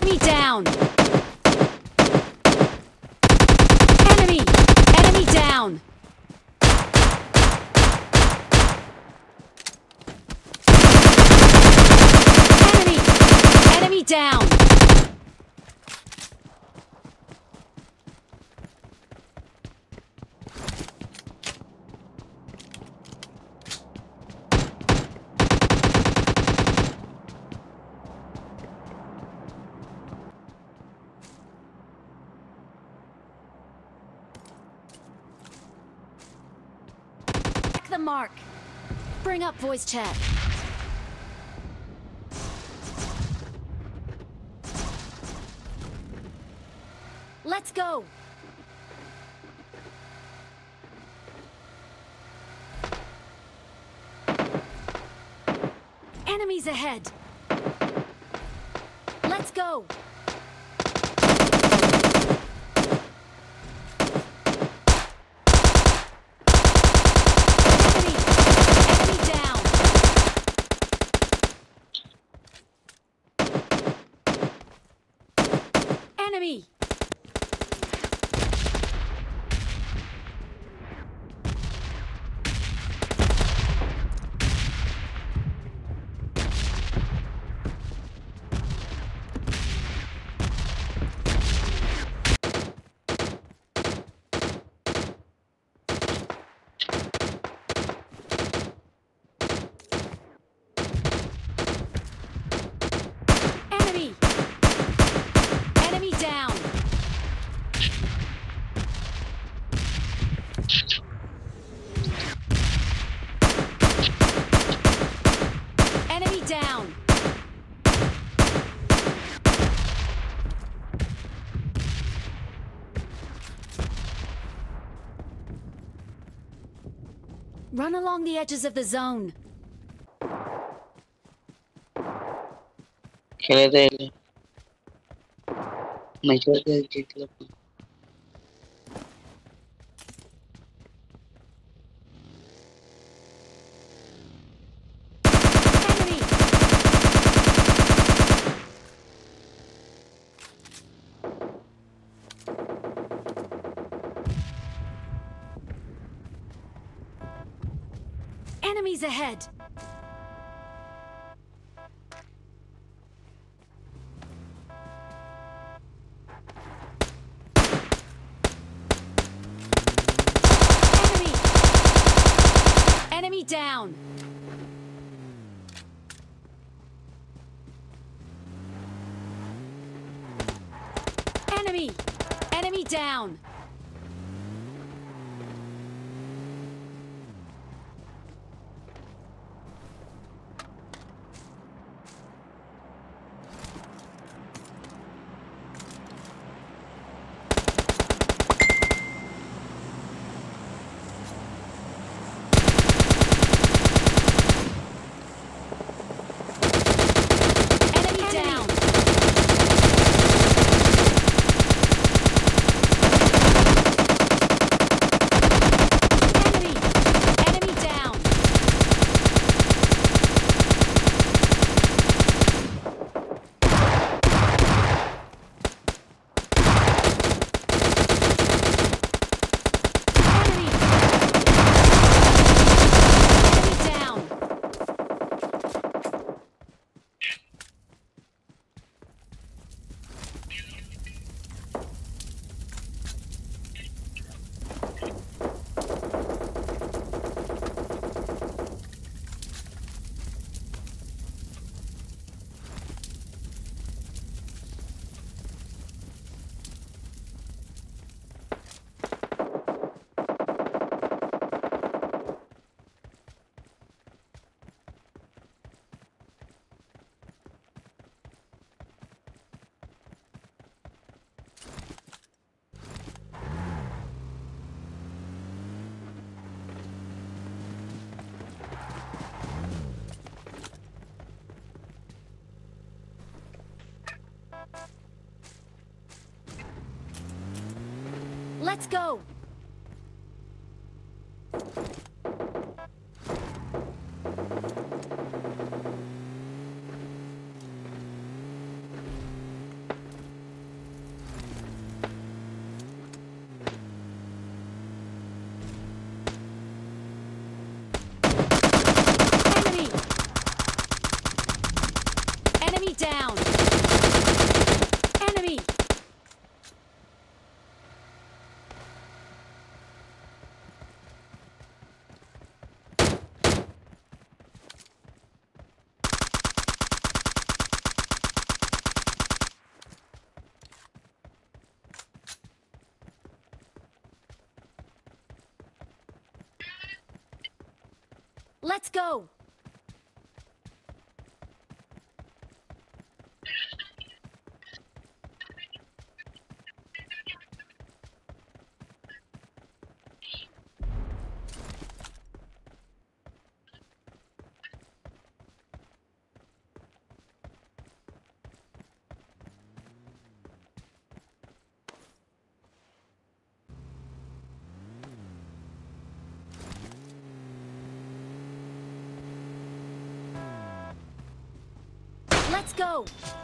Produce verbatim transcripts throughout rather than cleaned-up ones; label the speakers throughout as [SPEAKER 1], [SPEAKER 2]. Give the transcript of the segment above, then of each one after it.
[SPEAKER 1] Enemy down! Enemy! Enemy down! Enemy! Enemy down! The mark. Bring up voice chat. Let's go. Enemies ahead. Let's go. Enemy! Enemy! Enemy down! Enemy down! Run along the edges of the zone.
[SPEAKER 2] খেলে মেজরকে জিতলো
[SPEAKER 1] Enemies ahead! Enemy! Enemy down! Enemy! Enemy down! Let's go! Let's go. Let's go.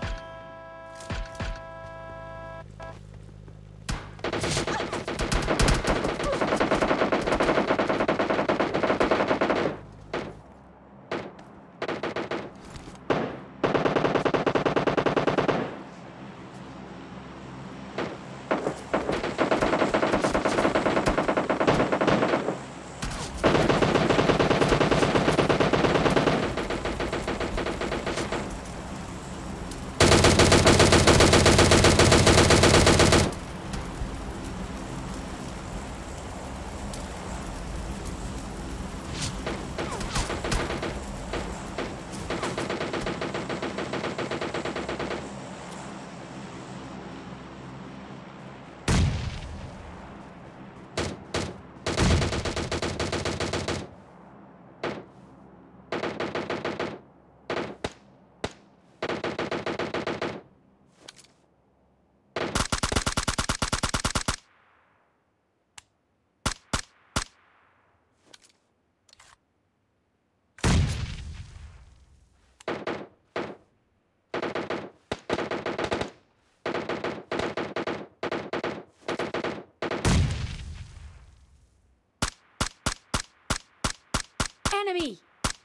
[SPEAKER 1] Enemy!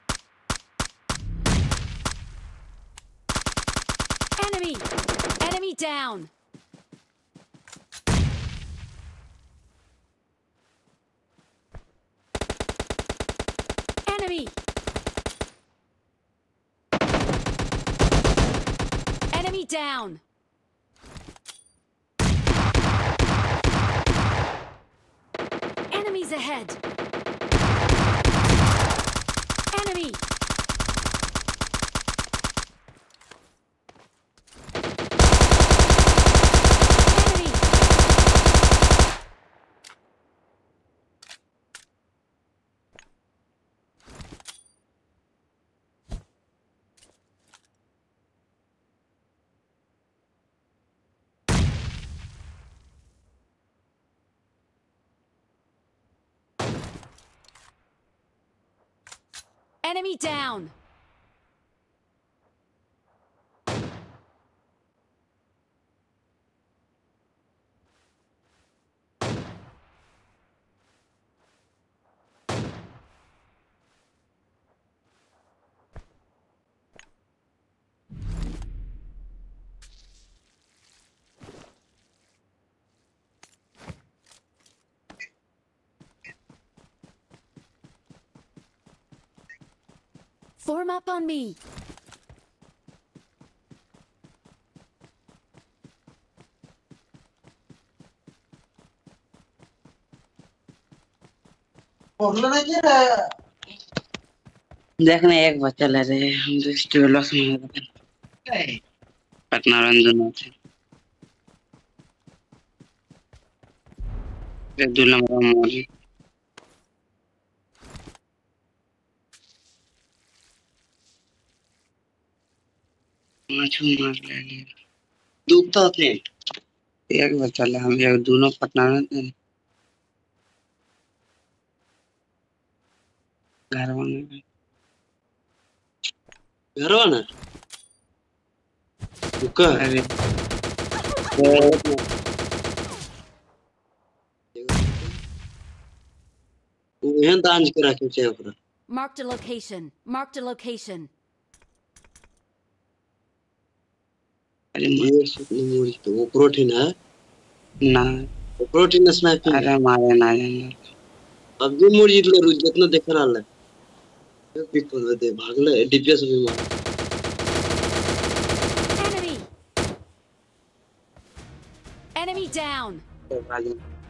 [SPEAKER 1] Enemy! Enemy down! Enemy! Enemy down! Enemies ahead! Enemy! Enemy! Enemy down! Form up on me.
[SPEAKER 2] देखने एक बच्चा ले रहे हैं हम तो stools में पटना रंजन थे दूल्हा मोरी माछू मार ले लिया दुखता थे एक बच्चा ले हम एक दोनों पटना में थे घर वाले घर वाला रुका अरे वो दांज के रखे थे ओकरा
[SPEAKER 1] Marked a location. Marked a location.
[SPEAKER 2] अरे ये सुनी मोरी तो वो प्रोटीन है ना वो प्रोटीन स्नाइपिंग अरे मारे ना जाने अब जो मोरी इतने रुक जितना देख रहा है ये पिक कर दे भाग ले डीपीएस भी मार
[SPEAKER 1] Enemy! Enemy down!